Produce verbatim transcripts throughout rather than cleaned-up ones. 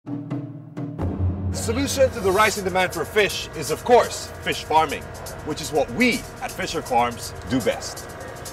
The solution to the rising demand for fish is, of course, fish farming, which is what we at Fisher Farms do best.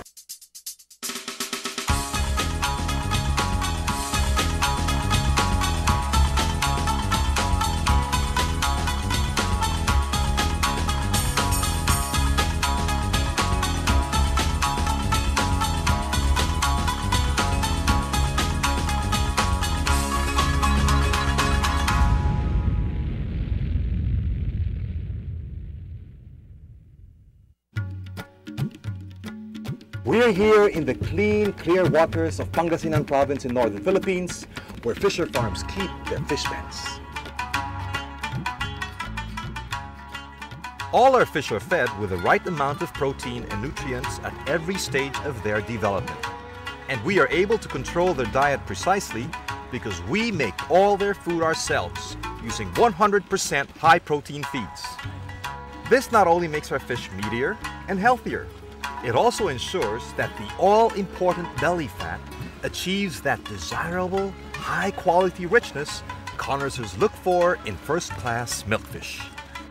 We are here in the clean, clear waters of Pangasinan Province in northern Philippines, where Fisher Farms keep their fish pens. All our fish are fed with the right amount of protein and nutrients at every stage of their development. And we are able to control their diet precisely because we make all their food ourselves using one hundred percent high-protein feeds. This not only makes our fish meatier and healthier, it also ensures that the all-important belly fat achieves that desirable, high-quality richness connoisseurs look for in first-class milkfish.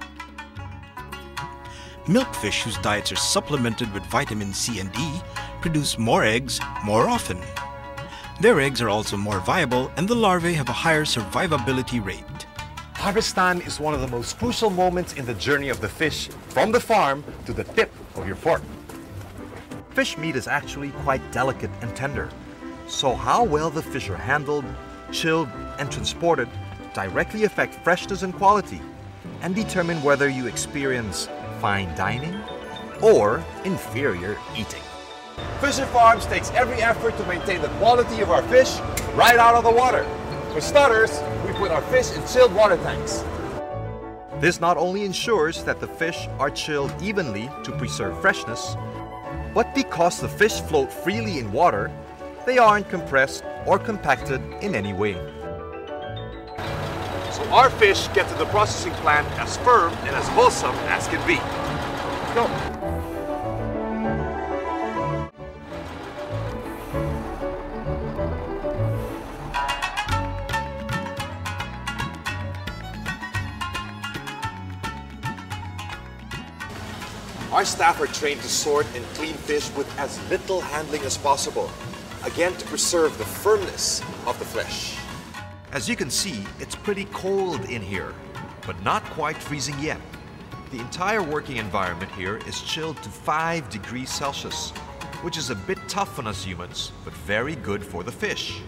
Milkfish whose diets are supplemented with vitamin C and E produce more eggs more often. Their eggs are also more viable and the larvae have a higher survivability rate. Harvest time is one of the most crucial moments in the journey of the fish from the farm to the tip of your fork. Fish meat is actually quite delicate and tender, so how well the fish are handled, chilled, and transported directly affect freshness and quality, and determine whether you experience fine dining or inferior eating. Fisher Farms takes every effort to maintain the quality of our fish right out of the water. For starters, we put our fish in chilled water tanks. This not only ensures that the fish are chilled evenly to preserve freshness, but because the fish float freely in water, they aren't compressed or compacted in any way. So our fish get to the processing plant as firm and as wholesome as can be. Go! Our staff are trained to sort and clean fish with as little handling as possible, again to preserve the firmness of the flesh. As you can see, it's pretty cold in here, but not quite freezing yet. The entire working environment here is chilled to five degrees Celsius, which is a bit tough on us humans, but very good for the fish.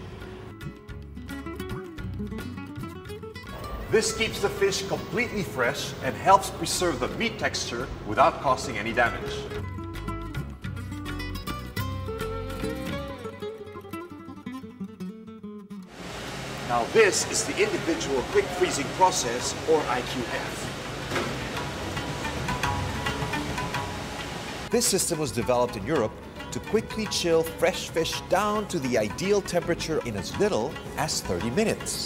This keeps the fish completely fresh and helps preserve the meat texture without causing any damage. Now this is the individual quick freezing process, or I Q F. This system was developed in Europe to quickly chill fresh fish down to the ideal temperature in as little as thirty minutes.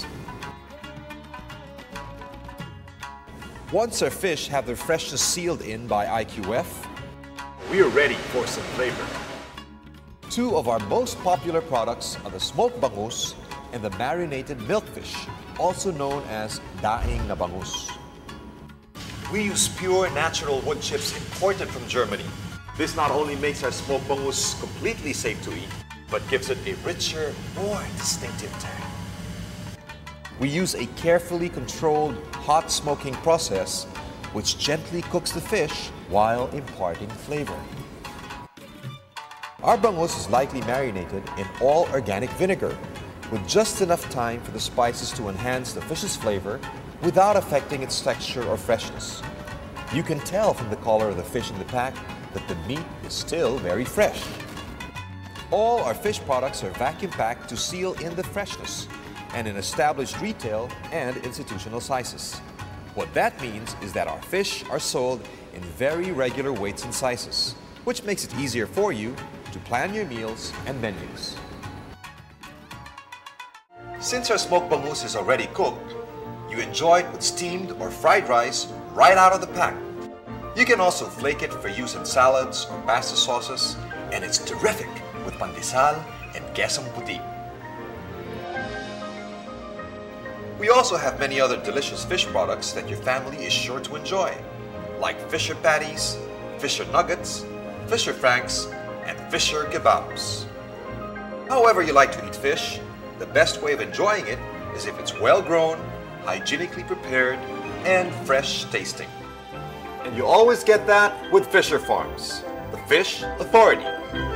Once our fish have their freshness sealed in by I Q F, we are ready for some flavor. Two of our most popular products are the smoked bangus and the marinated milkfish, also known as daing na bangus. We use pure natural wood chips imported from Germany. This not only makes our smoked bangus completely safe to eat, but gives it a richer, more distinctive tang. We use a carefully controlled hot smoking process which gently cooks the fish while imparting flavor. Our bangus is lightly marinated in all organic vinegar with just enough time for the spices to enhance the fish's flavor without affecting its texture or freshness. You can tell from the color of the fish in the pack that the meat is still very fresh. All our fish products are vacuum packed to seal in the freshness and in established retail and institutional sizes. What that means is that our fish are sold in very regular weights and sizes, which makes it easier for you to plan your meals and menus. Since our smoked bangus is already cooked, you enjoy it with steamed or fried rice right out of the pack. You can also flake it for use in salads or pasta sauces, and it's terrific with pandesal and quesong puti. We also have many other delicious fish products that your family is sure to enjoy, like Fisher patties, Fisher nuggets, Fisher franks, and Fisher kebabs. However you like to eat fish, the best way of enjoying it is if it's well grown, hygienically prepared, and fresh tasting. And you always get that with Fisher Farms, the Fish Authority.